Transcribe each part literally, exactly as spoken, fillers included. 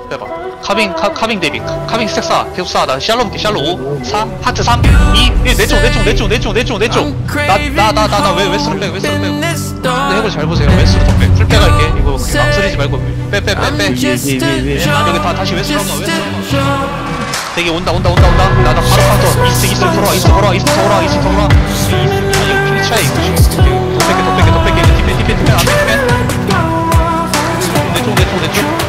빼봐. 카빙 카, 카빙 대비 카빙 스택 쏴 계속 쏴. 나 샬로 볼게. 샬로 오 사 하트 삼 이 일 내쪽 내쪽 내쪽 내쪽 내쪽 내쪽 나 나 나 나 왜 웨스로 빼 웨스로 빼. 근데 해볼 잘 보세요. 웨스로 더 빼. 풀 빼갈게. 이거 망설이지 말고 빼 빼 빼 빼. 여기 다 다시 웨스로 한번 웨스로 한번. 되게 온다 온다 온다 온다. 나 나 바로 카운터. 이스트 이스트 돌아 이스트 돌아 이스트 돌아 이스트 돌아. 아니 피니차이 이거 지금 더 뺄게 더 뺄게 더 뺄게. 디펜 디펜 디펜 안 디펜. 내쪽 내쪽 내쪽.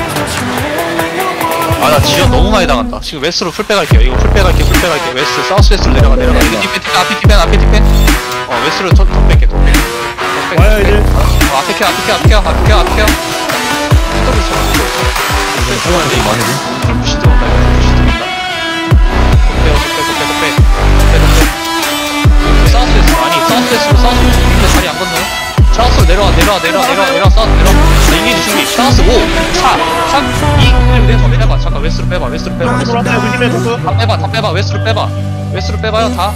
아 나 지연 너무 많이 당한다. 지금 웨스트로 풀 빼갈게요. 이거 풀 빼갈게 풀 빼갈게. 웨스트 사우스 웨스트로 내려가 내려가. 이거 디펜 디펜 앞에 디펜 앞에 디펜. 어 웨스트로 더, 더 뺄게 더 뺄게. 와요 이제. 어 앞에 켜 앞에 켜 앞에 켜 앞에 켜 앞에 켜. 더블 쳐. 이제 상황이 많이 돼. 풀푸시 들어온다 이거 풀푸시 들어온다. 빼고 빼고 빼고 빼. 빼고 빼. 사우스 웨스트 아니 사우스 웨스트로 사우스 웨스트 자리 안 건너요? 사우스로 내려와 내려와 내려와 내려와 내려와 사우스 내려와. 자 인게이지 준비. 사우스 오 사 삼 이 일 내서 빼봐. 잠깐 웨스트로 빼봐 웨스트로 빼봐 웨스트로 빼봐. 다 빼봐 다 빼봐 웨스트로 빼봐 웨스트로 빼봐요 다.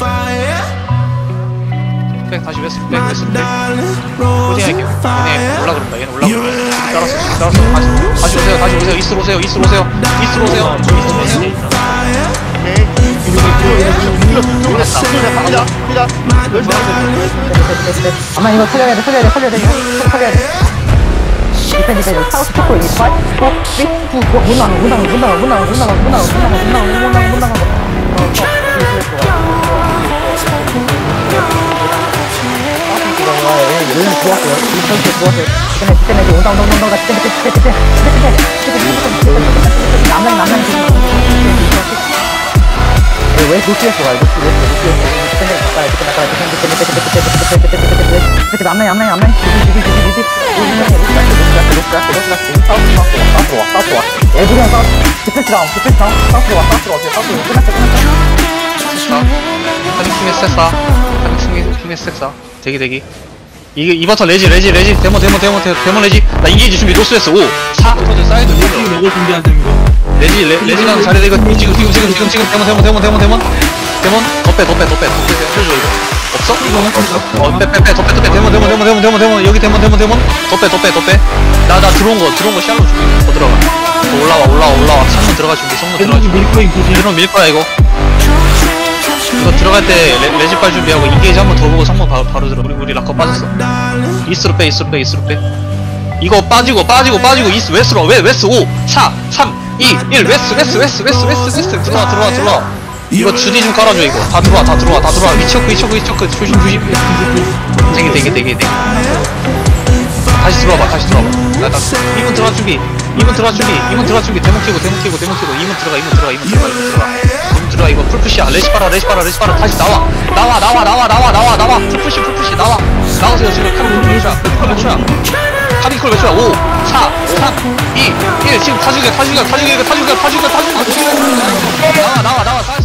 백 다시 웨스트로 빼 웨스트로 빼. 포징할게요. 얘네 올라 그런다 얘네 올라 그런다. 따랐어 따랐어. 다시 다시 오세요 다시 오세요. 이스트로 오세요 이스트로 오세요 이스트로 오세요 이스트로 오세요. 아마 이거 살려야 돼, 살려야 돼, 살려야 돼, 이거 살려야 돼. 디펜, 디펜, 여기 사우스 초코, 여기 파이, 포, 쓰리, 투, 원, 못 나가, 못 나가, 못 나가, 못 나가, 못 나가, 못 나가, 못 나가, 못 나가, 못 나가, 못 나가. 어, 어, 얘는 좋았어요. 이 선수 좋았어요. 디펜, 디펜, 디펜, 온다, 온다, 온다, 온다, 디펜, 디펜, 디펜, 디펜, 디펜, 디펜, 디펜, 남남, 남남, 왜 노스웨스트 가요? 노스웨스트, 노스웨스트. 디펜 가까이, 디펜 가까이, 디펜, 디펜, 디펜, 디펜, 디펜, 디펜, 디펜, 디펜, 디펜, 디펜, 앞라인, 앞라인, 앞라인. 디디, 디디, 디디, 디디. 로스라스, 로스라스, 로스라스, 로스라스. 사우스, 사우스, 사우스로 와, 사우스로 와. 에브리언 사우스. 디펜스 다운, 디펜스 다운. 사우스로 와, 사우스로 와. 사우스로 와. 끝났어, 끝났어. 카빙 킹의 스택사 카빙 킹의 스택사 대기 대기. 이게 이번 턴 레지 레지 레지 데몬 데몬 데몬 데몬 레지. 나 인게이지 준비. 노스웨스트 오 사 사이드 올려. 이거 준비하는 거. 레지 레, 레지랑 자리에 이거 지금 지금 지금 지금 지금 데몬 데몬 데몬 데몬 데몬 데몬 더빼 더 빼 더 빼 더 빼 해줘 이거. 없어? 이거는 없어. 어 빼 빼 빼 더 빼 더 빼 데몬 데몬 데몬 데몬 데몬 데몬 여기 데몬 데몬 데몬 더 빼 더 빼 더 빼. 나 나 들어온 거 들어온 거 샬로 준비. 더 들어가. 더 올라와 올라와 올라와. 성문 들어가 준비. 성문 들어가 준비. 밀코인 조심. 이런 밀 거야 이거. 이거 들어갈 때 레, 레지빨 준비하고 인게이지 한번 더 보고 성문 바로 바로 들어. 우리 우리 락커 빠졌어. 이스트로 빼 이스트로 빼 이스트로 빼. 이거 빠지고 빠지고 빠지고 이스트 웨스트로 왜 웨스트 오 사 삼 이 일 웨스트 웨스트 웨스트 웨스트 웨스트 웨스트 들어와 들어와 들어와. 이거 주디 좀 깔아줘 이거. 다 들어와 다 들어와 다 들어와. 위쳐크 위쳐크 위쳐크 조심 조심. 되게 되게 되게 되게. 다시 들어와봐 다시 들어와봐. 나나 이문 들어와 준비. 이문 들어와 준비. 이문 들어와 준비. 데몬 키고 데몬 키고 데몬 키고 이문 들어가 이문 들어가 이문 들어가 이문 들어가. 이문 들어가 이거 풀푸시야. 레시 빨아 레시 빨아 레시 빨아. 다시 나와 나와 나와 나와 나와 나와 나와. 풀푸시 풀푸시 나와. 나오세요 지금. 카빙 몇 초야 몇 초야. 카빙 콜 몇 초야. 오 사 삼 이 일 지금 타죽여 타죽여 타죽여 타죽여 타죽여 타죽여. 나와 나와 나와.